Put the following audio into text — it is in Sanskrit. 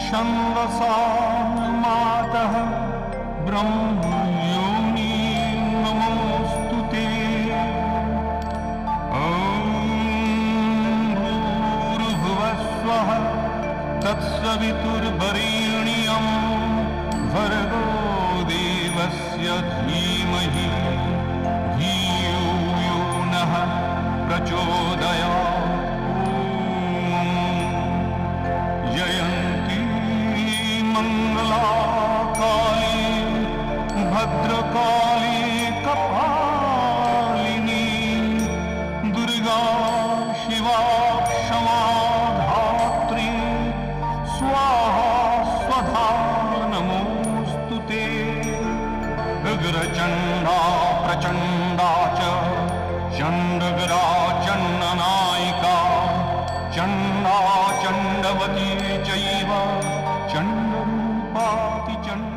छन्दसा मातः ब्रह्मयोनि नमोऽस्तु ते। भूर्भुवस्वः तत्सवितुर्वरेण्यं भर्गो देवस्य धीमहि धियो यो नः प्रचोदयात्। जयन्ती मंगला काली भद्रकाली कपालिनी दुर्गा शिवा क्षमा धात्री स्वाहा स्वधा नमोऽस्तु ते। उग्रचण्डा प्रचण्डा च चण्डगरा चण्डनायिका चण्डा चण्डवती चैव चण्डरूपाति चण्ड